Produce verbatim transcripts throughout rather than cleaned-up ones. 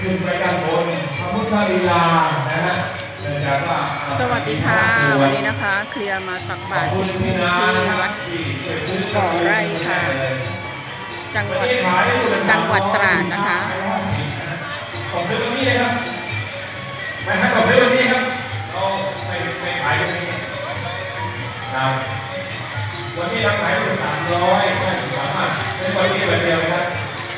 ขึ้นไปด้านบนพระพุทธลีลานะฮะเนื่องจากว่าสวัสดีค่ะวันนี้นะคะเคลียร์มาตักบาตรที่ที่วัดบ่อไร่ค่ะจังหวัดจังหวัดตราดนะคะขอซื้อตรงนี้เลยครับไม่ให้ขอซื้อตรงนี้ครับเราไม่ไม่ขายตรงนี้ครับวันนี้เราขายอยู่สามร้อยก็สามารถเป็นวันนี้แบบเดียวครับ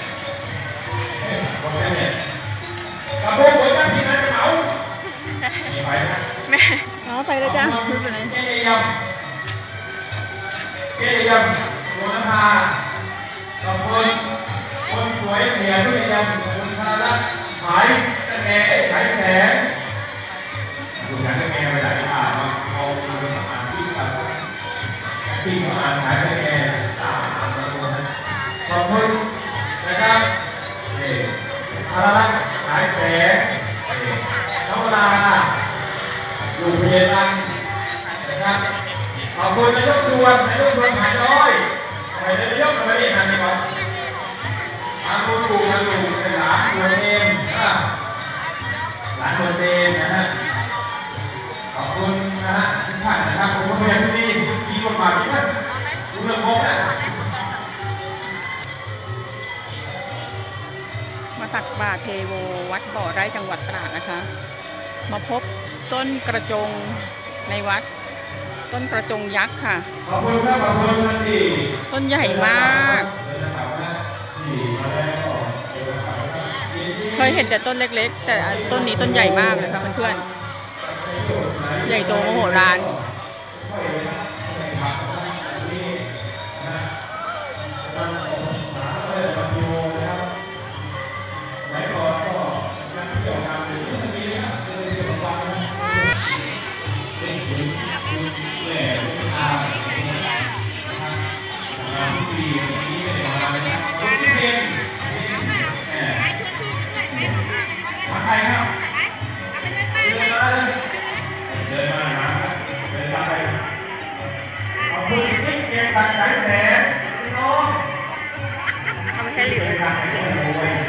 หมดแค่นี้กระโปรงหัวตั้งที่ไหนจะเหมามีไปนะแม่เอาไปเลยจ้าไม่เป็นไรเกยำเกยำตัวน้ำพาสองคนคนสวยเสียทุกอย่างคุณธารัตน์ฉายแสงฉายแสงดูฉายแสงไปไหนอ่านเอาเป็นอ่านที่กับที่อ่านฉายแสงตามอ่านตัวนั้นขอบคุณนะครับธารัตน์ฉายแสงน้องลาอยู่เพียรันนะครับขอบคุณนายกชวนนายกชวนหายน้อยไปนายกอะไรนี่นั่นนี่ครับทางลูกทางลูกเป็นหลานตัวเองหลานตัวเองนะฮะขอบคุณนะฮะทุกท่านนะครับผมพยายามที่นี่ที่กฎหมายที่ท่านรู้เรื่องพบนะมาตักบาตรเทโววัดบ่อไร่จังหวัดตราดนะคะมาพบต้นกระจงในวัดต้นกระจงยักษ์ค่ะขอบคุณครับขอบคุณท่านที่ต้นใหญ่มากเคยเห็นแต่ต้นเล็กๆแต่ต้นนี้ต้นใหญ่มากเลยค่ะเพื่อนๆใหญ่โตมโหฬารใครครับเดินมาเลยเดินมาหาเดินตามไปขอบคุณที่เกียรติศักดิ์ฉายแสงพี่น้องทำแค่หลิว